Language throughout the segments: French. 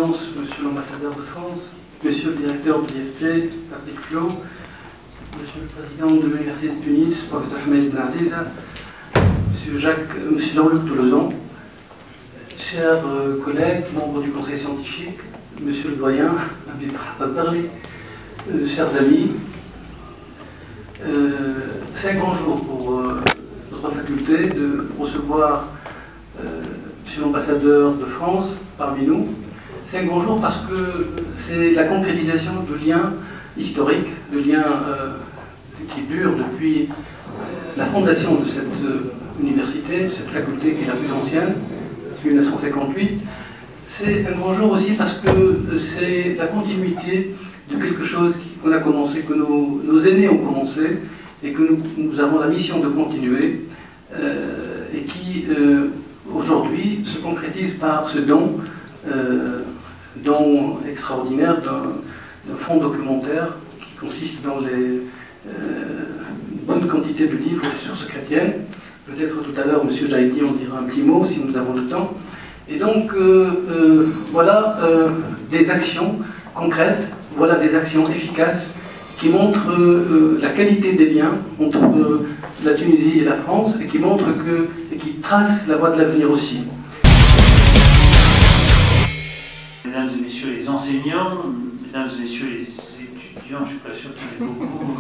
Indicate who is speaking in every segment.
Speaker 1: Présidence, Monsieur l'ambassadeur de France, Monsieur le directeur de l'IFT, Patrick Flo, Monsieur le Président de l'Université de Tunis, Professeur Ahmed Benaziz, Monsieur Jean-Luc Tolosan, chers collègues, membres du Conseil scientifique, Monsieur le doyen, Habib Azdarli, chers amis, c'est un grand jour pour notre faculté de recevoir Monsieur l'ambassadeur de France parmi nous. C'est un grand jour parce que c'est la concrétisation de liens historiques, de liens qui durent depuis la fondation de cette université, de cette faculté qui est la plus ancienne, depuis 1958. C'est un grand jour aussi parce que c'est la continuité de quelque chose qu'on a commencé, que nos aînés ont commencé, et que nous avons la mission de continuer, et qui aujourd'hui se concrétise par ce don extraordinaire d'un fonds documentaire qui consiste dans une bonne quantité de livres et sources chrétiennes. Peut-être tout à l'heure, M. Jaïdi en dira un petit mot si nous avons le temps. Et donc, voilà des actions concrètes, voilà des actions efficaces qui montrent la qualité des liens entre la Tunisie et la France et qui montrent et qui tracent la voie de l'avenir aussi.
Speaker 2: Mesdames et messieurs les enseignants, mesdames et messieurs les étudiants, je ne suis pas sûr qu'il y en ait beaucoup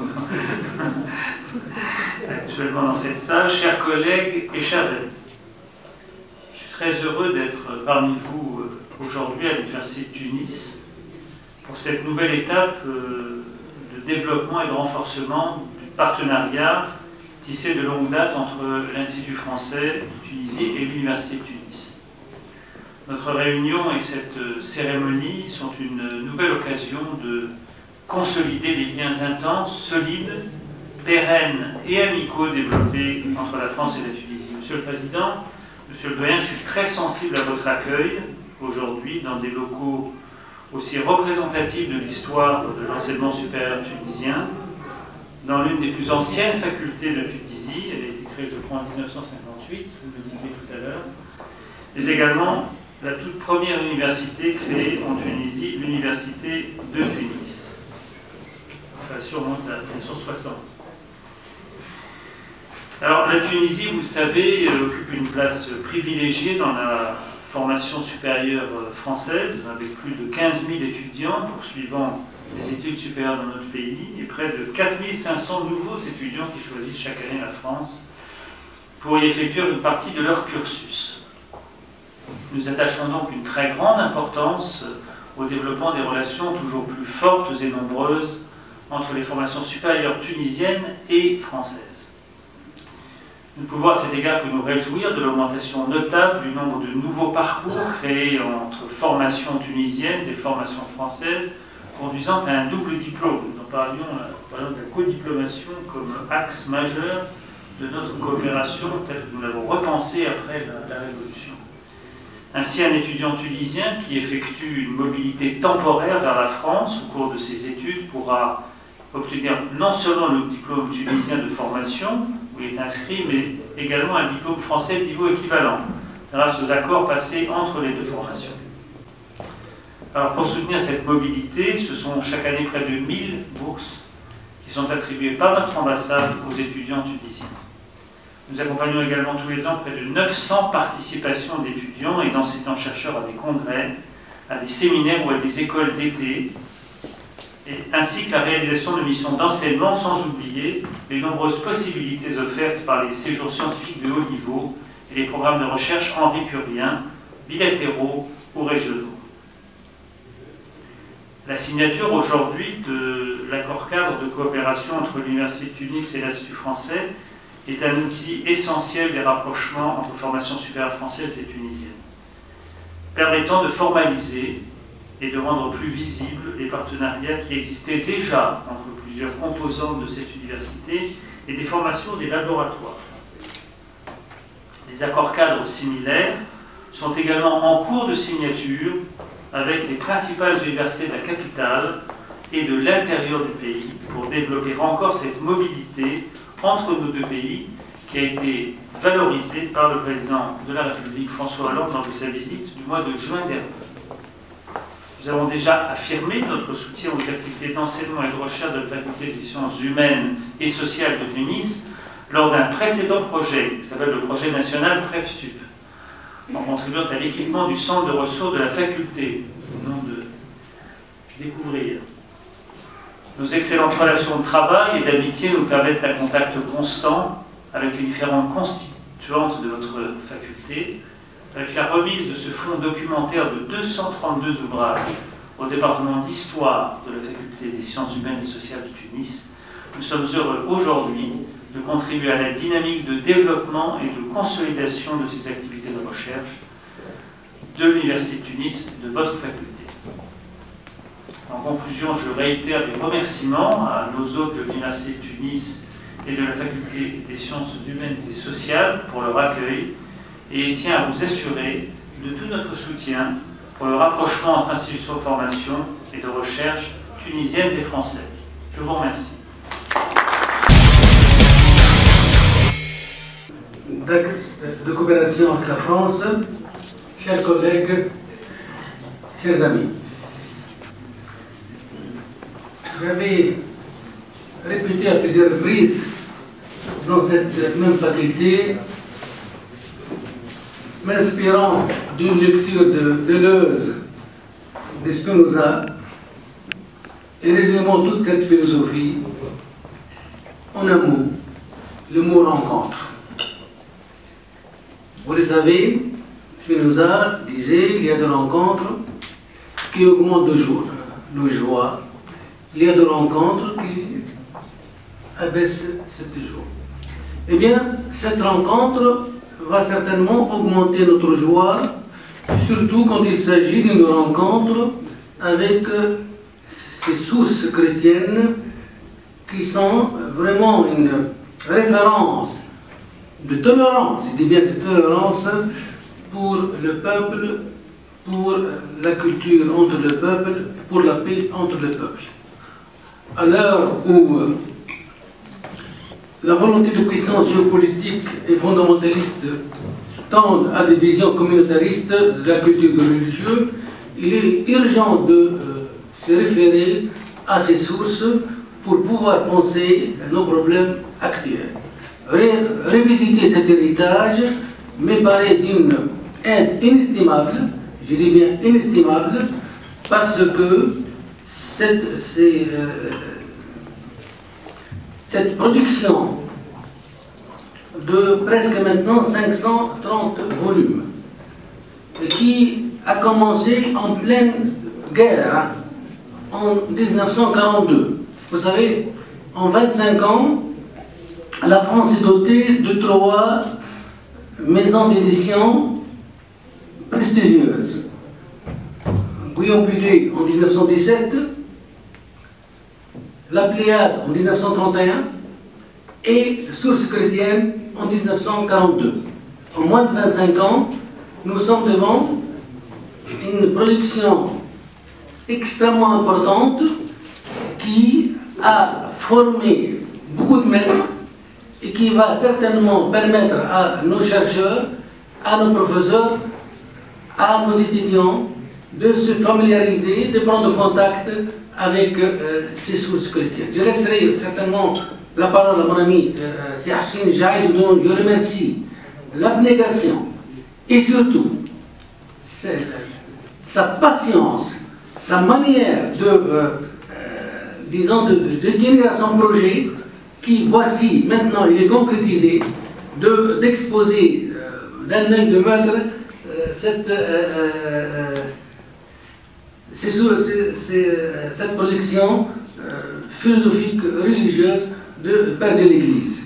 Speaker 2: actuellement dans cette salle, chers collègues et chers amis. Je suis très heureux d'être parmi vous aujourd'hui à l'Université de Tunis pour cette nouvelle étape de développement et de renforcement du partenariat tissé de longue date entre l'Institut français de Tunisie et l'Université de Tunis. Notre réunion et cette cérémonie sont une nouvelle occasion de consolider les liens intenses, solides, pérennes et amicaux développés entre la France et la Tunisie. Monsieur le Président, Monsieur le doyen, je suis très sensible à votre accueil aujourd'hui dans des locaux aussi représentatifs de l'histoire de l'enseignement supérieur tunisien, dans l'une des plus anciennes facultés de Tunisie. Elle a été créée, je crois, en 1958, vous le disiez tout à l'heure, mais également la toute première université créée en Tunisie, l'Université de Tunis. Enfin, sûrement à 1960. Alors, la Tunisie, vous le savez, occupe une place privilégiée dans la formation supérieure française, avec plus de 15 000 étudiants poursuivant des études supérieures dans notre pays, et près de 4 500 nouveaux étudiants qui choisissent chaque année la France pour y effectuer une partie de leur cursus. Nous attachons donc une très grande importance au développement des relations toujours plus fortes et nombreuses entre les formations supérieures tunisiennes et françaises. Nous pouvons à cet égard que nous réjouir de l'augmentation notable du nombre de nouveaux parcours créés entre formations tunisiennes et formations françaises, conduisant à un double diplôme. Nous en parlions par exemple de la codiplomation comme axe majeur de notre coopération, telle que nous l'avons repensée après la Révolution. Ainsi, un étudiant tunisien qui effectue une mobilité temporaire vers la France au cours de ses études pourra obtenir non seulement le diplôme tunisien de formation, où il est inscrit, mais également un diplôme français de niveau équivalent, grâce aux accords passés entre les deux formations. Alors, pour soutenir cette mobilité, ce sont chaque année près de 1000 bourses qui sont attribuées par notre ambassade aux étudiants tunisiens. Nous accompagnons également tous les ans près de 900 participations d'étudiants et d'enseignants-chercheurs à des congrès, à des séminaires ou à des écoles d'été, ainsi que la réalisation de missions d'enseignement, sans oublier les nombreuses possibilités offertes par les séjours scientifiques de haut niveau et les programmes de recherche Henri Curien, bilatéraux ou régionaux. La signature aujourd'hui de l'accord-cadre de coopération entre l'Université de Tunis et l'Institut français est un outil essentiel des rapprochements entre formations supérieures françaises et tunisiennes, permettant de formaliser et de rendre plus visibles les partenariats qui existaient déjà entre plusieurs composantes de cette université et des formations des laboratoires français. Des accords-cadres similaires sont également en cours de signature avec les principales universités de la capitale et de l'intérieur du pays pour développer encore cette mobilité entre nos deux pays qui a été valorisée par le président de la République François Hollande lors de sa visite du mois de juin dernier. Nous avons déjà affirmé notre soutien aux activités d'enseignement et de recherche de la Faculté des sciences humaines et sociales de Tunis lors d'un précédent projet, qui s'appelle le projet national PrefSup, en contribuant à l'équipement du centre de ressources de la faculté, au nom de Découvrir. Nos excellentes relations de travail et d'amitié nous permettent un contact constant avec les différentes constituantes de votre faculté, avec la remise de ce fonds documentaire de 232 ouvrages au département d'histoire de la Faculté des sciences humaines et sociales de Tunis. Nous sommes heureux aujourd'hui de contribuer à la dynamique de développement et de consolidation de ces activités de recherche de l'Université de Tunis et de votre faculté. En conclusion, je réitère les remerciements à nos hôtes de l'Université de Tunis et de la Faculté des sciences humaines et sociales pour leur accueil et tiens à vous assurer de tout notre soutien pour le rapprochement entre institutions de formation et de recherche tunisiennes et françaises. Je vous remercie.
Speaker 3: D'actes de coopération avec la France, chers collègues, chers amis. J'avais répété à plusieurs reprises dans cette même faculté, m'inspirant d'une lecture de Deleuze, de Spinoza, et résumant toute cette philosophie en un mot, le mot rencontre. Vous le savez, Spinoza disait il y a de rencontres qui augmentent de jour, nos joies. Il y a de rencontres qui abaissent cette joie. Eh bien, cette rencontre va certainement augmenter notre joie, surtout quand il s'agit d'une rencontre avec ces sources chrétiennes qui sont vraiment une référence de tolérance, je dis bien de tolérance pour le peuple, pour la culture entre le peuple, pour la paix entre le peuple. À l'heure où la volonté de puissance géopolitique et fondamentaliste tendent à des visions communautaristes de la culture religieuse, il est urgent de se référer à ces sources pour pouvoir penser à nos problèmes actuels. Révisiter cet héritage me paraît d'une aide inestimable, je dis bien inestimable, parce que cette production de presque maintenant 530 volumes, qui a commencé en pleine guerre, en 1942. Vous savez, en 25 ans, la France est dotée de 3 maisons d'édition prestigieuses. Guillaume Budet en 1917, La Pléiade en 1931 et Sources chrétiennes en 1942. En moins de 25 ans, nous sommes devant une production extrêmement importante qui a formé beaucoup de maîtres et qui va certainement permettre à nos chercheurs, à nos professeurs, à nos étudiants de se familiariser, de prendre contact avec ces sources chrétiennes. Je laisserai certainement la parole à mon ami Serchin Jaïd, dont je remercie l'abnégation et surtout sa patience, sa manière de tenir à son projet, qui voici maintenant il est concrétisé, d'exposer d'un œil de maître cette production philosophique, religieuse de Père de l'Église.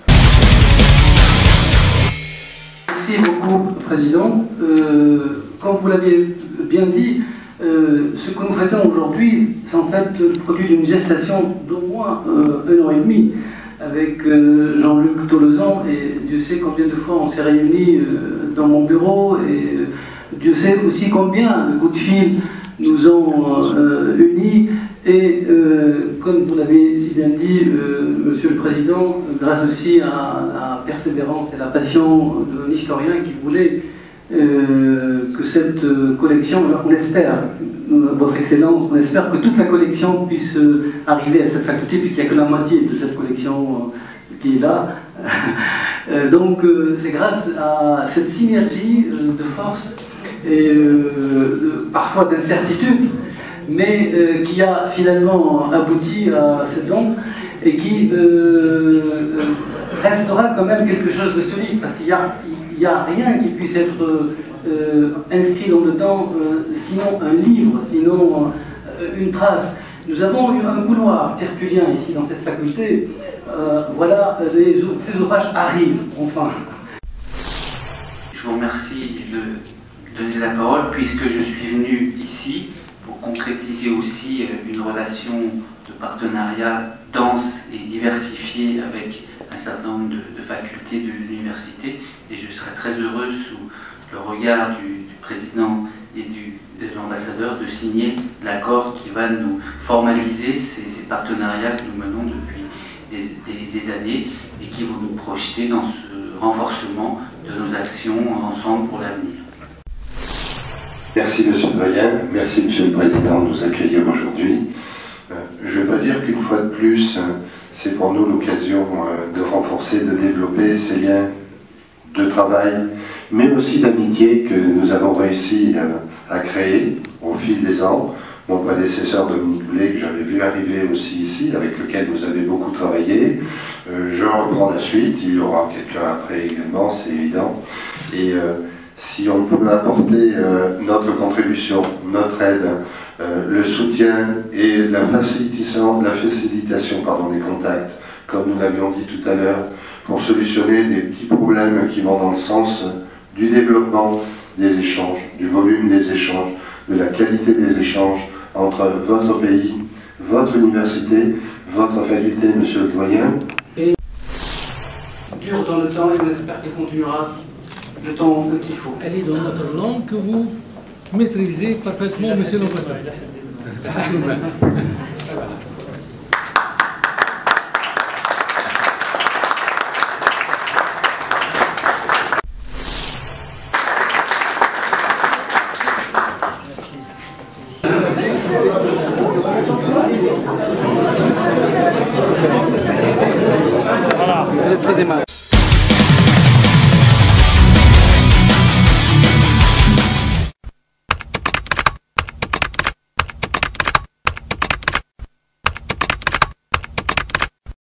Speaker 1: Merci beaucoup, Président. Comme vous l'avez bien dit, ce que nous fêtons aujourd'hui, c'est en fait le produit d'une gestation d'au moins 1 an et demi avec Jean-Luc Tolosan, et Dieu sait combien de fois on s'est réunis dans mon bureau, et Dieu sait aussi combien de coups de fil nous ont unis, et comme vous l'avez si bien dit, Monsieur le Président, grâce aussi à la persévérance et la passion d'un historien qui voulait que cette collection, on espère, Votre Excellence, on espère que toute la collection puisse arriver à cette faculté, puisqu'il n'y a que la moitié de cette collection qui est là. Donc c'est grâce à cette synergie de force et parfois d'incertitude, mais qui a finalement abouti à cette langue et qui restera quand même quelque chose de solide, parce qu'il n'y a rien qui puisse être inscrit dans le temps, sinon un livre, sinon une trace. Nous avons eu un couloir tertullien ici dans cette faculté. Voilà, ces ouvrages arrivent, enfin.
Speaker 4: Je vous remercie de donner la parole, puisque je suis venu ici pour concrétiser aussi une relation de partenariat dense et diversifiée avec un certain nombre de facultés de l'université, et je serai très heureux, sous le regard du président et de l'ambassadeur, de signer l'accord qui va nous formaliser ces partenariats que nous menons depuis des années et qui vont nous projeter dans ce renforcement de nos actions ensemble pour l'avenir.
Speaker 5: Merci Monsieur le Doyen, merci Monsieur le Président de nous accueillir aujourd'hui. Je dois dire qu'une fois de plus, c'est pour nous l'occasion de renforcer, de développer ces liens de travail, mais aussi d'amitié que nous avons réussi à créer au fil des ans. Mon prédécesseur Dominique Boulet, que j'avais vu arriver aussi ici, avec lequel vous avez beaucoup travaillé. Je reprends la suite, il y aura quelqu'un après également, c'est évident. Et si on peut apporter notre contribution, notre aide, le soutien et la facilitation des contacts, comme nous l'avions dit tout à l'heure, pour solutionner des petits problèmes qui vont dans le sens du développement des échanges, du volume des échanges, de la qualité des échanges entre votre pays, votre université, votre faculté, Monsieur le Doyen.
Speaker 1: Et dure dans le temps et on espère qu'elle continuera le temps qu'il faut.
Speaker 3: Elle est dans notre langue que vous maîtrisez parfaitement, Monsieur l'ambassadeur.
Speaker 1: Voilà, vous êtes très aimable.